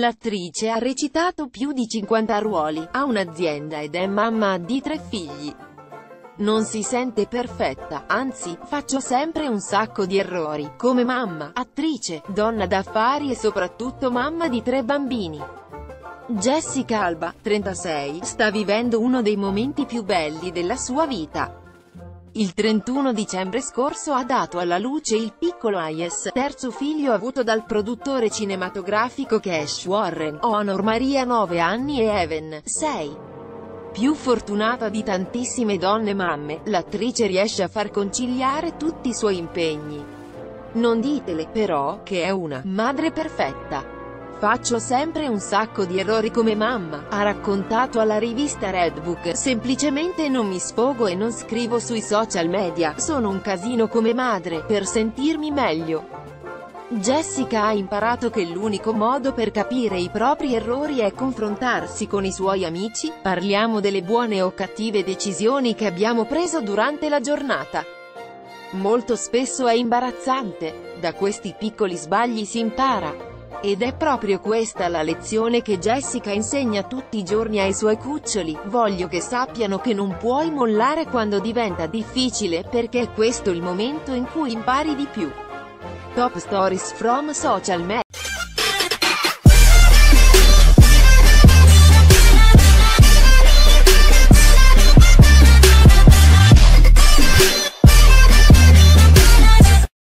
L'attrice ha recitato più di 50 ruoli, ha un'azienda ed è mamma di 3 figli. Non si sente perfetta, anzi, faccio sempre un sacco di errori, come mamma, attrice, donna d'affari e soprattutto mamma di 3 bambini. Jessica Alba, 36, sta vivendo uno dei momenti più belli della sua vita. Il 31 dicembre scorso ha dato alla luce il piccolo Hayes, terzo figlio avuto dal produttore cinematografico Cash Warren. Honor Maria 9 anni e Evan, 6. Più fortunata di tantissime donne mamme, l'attrice riesce a far conciliare tutti i suoi impegni. Non ditele, però, che è una madre perfetta. Faccio sempre un sacco di errori come mamma, ha raccontato alla rivista Redbook. Semplicemente non mi sfogo e non scrivo sui social media, sono un casino come madre, per sentirmi meglio. Jessica ha imparato che l'unico modo per capire i propri errori è confrontarsi con i suoi amici. Parliamo delle buone o cattive decisioni che abbiamo preso durante la giornata. Molto spesso è imbarazzante. Da questi piccoli sbagli si impara. Ed è proprio questa la lezione che Jessica insegna tutti i giorni ai suoi cuccioli. Voglio che sappiano che non puoi mollare quando diventa difficile, perché è questo il momento in cui impari di più. Top Stories from Social Media.